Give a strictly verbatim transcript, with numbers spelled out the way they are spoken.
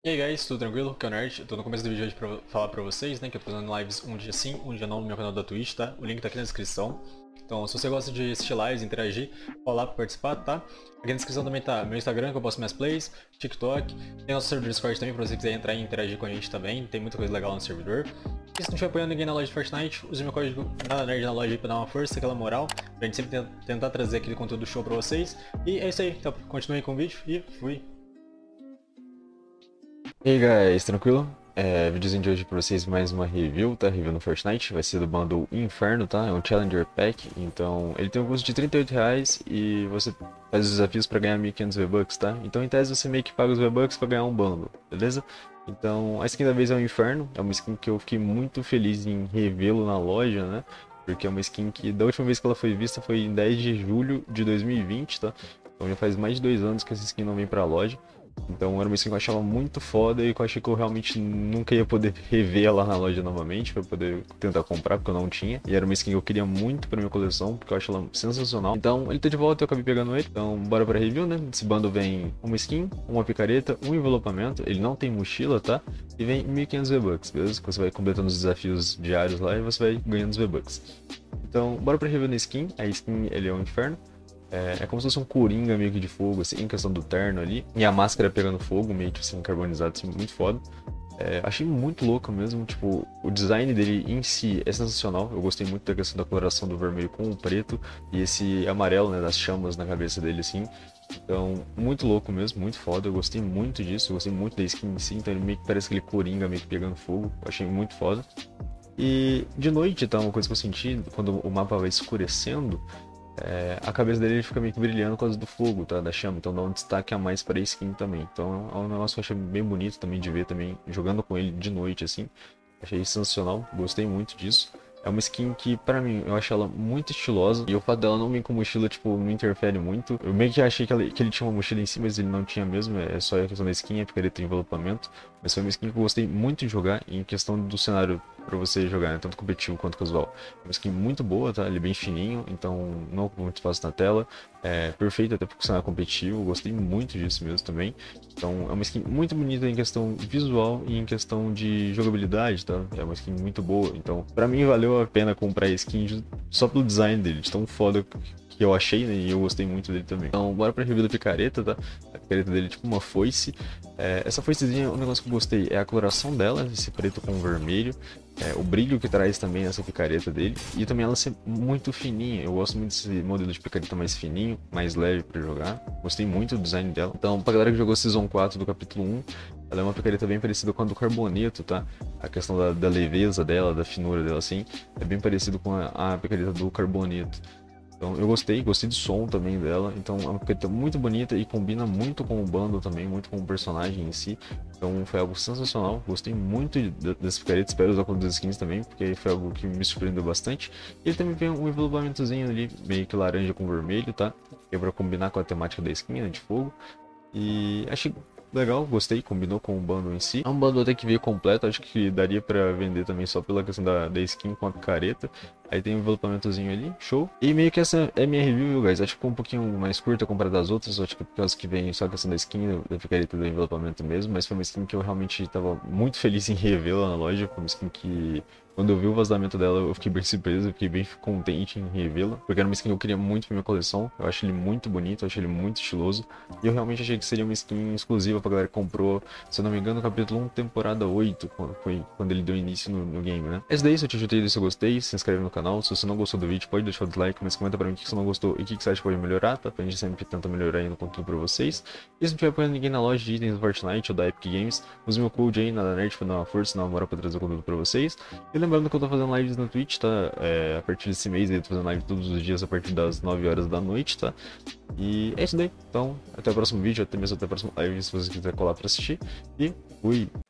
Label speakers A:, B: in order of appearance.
A: E aí guys, tudo tranquilo? Que é o Nerd. Eu tô no começo do vídeo hoje pra falar pra vocês, né, que eu tô fazendo lives um dia sim, um dia não no meu canal da Twitch, tá? O link tá aqui na descrição. Então, se você gosta de assistir lives, interagir, pode lá pra participar, tá? Aqui na descrição também tá meu Instagram, que eu posto minhas plays, TikTok, tem nosso servidor Discord também, pra você quiser entrar e interagir com a gente também, tem muita coisa legal no servidor. E se não estiver apoiando ninguém na loja de Fortnite, use meu código NadaNerd na loja aí pra dar uma força, aquela moral, pra gente sempre tentar trazer aquele conteúdo show pra vocês. E é isso aí, então continuem com o vídeo e fui!
B: E aí guys, tranquilo? É, videozinho de hoje pra vocês mais uma review, tá? Review no Fortnite, vai ser do bundle Inferno, tá? É um Challenger Pack, então ele tem um custo de trinta e oito reais e você faz os desafios pra ganhar mil e quinhentos V-Bucks, tá? Então em tese você meio que paga os V-Bucks pra ganhar um bundle, beleza? Então a skin da vez é o Inferno, é uma skin que eu fiquei muito feliz em revê-lo na loja, né? Porque é uma skin que da última vez que ela foi vista foi em dez de julho de dois mil e vinte, tá? Então já faz mais de dois anos que essa skin não vem pra loja. Então era uma skin que eu achava muito foda e que eu achei que eu realmente nunca ia poder rever ela na loja novamente pra poder tentar comprar, porque eu não tinha. E era uma skin que eu queria muito pra minha coleção, porque eu acho ela sensacional. Então ele tá de volta e eu acabei pegando ele. Então bora pra review, né? Esse bundle vem uma skin, uma picareta, um envelopamento. Ele não tem mochila, tá? E vem mil e quinhentos V-Bucks, beleza? Você vai completando os desafios diários lá e você vai ganhando os V-Bucks. Então bora pra review na skin. A skin, ele é um inferno. É, é como se fosse um coringa meio que de fogo, assim, em questão do terno ali. E a máscara pegando fogo, meio que assim, carbonizado, assim, muito foda. É, achei muito louco mesmo, tipo, o design dele em si é sensacional. Eu gostei muito da questão da coloração do vermelho com o preto e esse amarelo, né, das chamas na cabeça dele, assim. Então, muito louco mesmo, muito foda. Eu gostei muito disso, eu gostei muito da skin em si. Então ele meio que parece aquele coringa meio que pegando fogo. Eu achei muito foda. E de noite, tá, uma coisa que eu senti, quando o mapa vai escurecendo, É, a cabeça dele fica meio que brilhando por causa do fogo, tá? Da chama, então dá um destaque a mais para a skin também. Então é um negócio que eu achei bem bonito também de ver também, jogando com ele de noite assim. Achei sensacional, gostei muito disso. É uma skin que, pra mim, eu acho ela muito estilosa. E o fato dela não vir com mochila, tipo, não interfere muito. Eu meio que achei que, ela, que ele tinha uma mochila em si, mas ele não tinha mesmo. É só a questão da skin, é porque ele tem envelopamento. Mas foi uma skin que eu gostei muito de jogar. E em questão do cenário pra você jogar, né? Tanto competitivo quanto casual. É uma skin muito boa, tá? Ele é bem fininho, então não ocupa muito espaço na tela. É perfeito até pro cenário competitivo. Gostei muito disso mesmo também. Então é uma skin muito bonita em questão visual e em questão de jogabilidade, tá? É uma skin muito boa. Então, pra mim, valeu a pena comprar a skin só pelo design dele, de tão foda que eu achei, né? E eu gostei muito dele também. Então, bora pra review da picareta, tá? A picareta dele é tipo uma foice. É, essa foicezinha, um negócio que eu gostei é a coloração dela, esse preto com vermelho. É, o brilho que traz também nessa picareta dele. E também ela ser muito fininha. Eu gosto muito desse modelo de picareta mais fininho, mais leve pra jogar. Gostei muito do design dela. Então, pra galera que jogou Season quatro do capítulo um, ela é uma picareta bem parecida com a do Carboneto, tá? A questão da, da leveza dela, da finura dela, assim, é bem parecido com a, a picareta do Carboneto. Então eu gostei, gostei do som também dela. Então é uma picareta muito bonita e combina muito com o bundle também, muito com o personagem em si. Então foi algo sensacional, gostei muito dessa picareta, espero usar com outras skins também, porque foi algo que me surpreendeu bastante. E ele também tem um envelopamentozinho ali, meio que laranja com vermelho, tá? Que é pra combinar com a temática da skin, né, de fogo. E achei legal, gostei, combinou com o bundle em si. É um bundle até que veio completo, acho que daria pra vender também só pela questão da, da skin com a picareta. Aí tem um envelopamentozinho ali, show. E meio que essa é minha review, viu, guys? Acho que ficou um pouquinho mais curta comparada às outras, acho que por causa que vem só a questão da skin, da picareta do envelopamento mesmo. Mas foi uma skin que eu realmente tava muito feliz em revê-la na loja, foi uma skin que... Quando eu vi o vazamento dela, eu fiquei bem surpreso, eu fiquei bem contente em revê-la, porque era uma skin que eu queria muito pra minha coleção. Eu acho ele muito bonito, eu acho ele muito estiloso. E eu realmente achei que seria uma skin exclusiva pra galera que comprou, se eu não me engano, no capítulo um, temporada oito, quando foi quando ele deu início no, no game, né? Esse daí, se eu te ajudei, se eu gostei, se inscreve no canal. Se você não gostou do vídeo, pode deixar o dislike, mas comenta pra mim o que você não gostou e o que você acha que pode melhorar, tá? Pra gente sempre tenta melhorar aí no conteúdo pra vocês. E se não tiver apoiando ninguém na loja de itens do Fortnite ou da Epic Games, use meu code aí, NadaNerd, pra dar uma força, dar uma moral pra trazer o conteúdo pra vocês. E lembrando que eu tô fazendo lives no Twitch, tá? É, a partir desse mês eu tô fazendo live todos os dias a partir das nove horas da noite, tá? E é isso daí. Então, até o próximo vídeo, até mesmo até a próxima live, se você quiser colar pra assistir. E fui!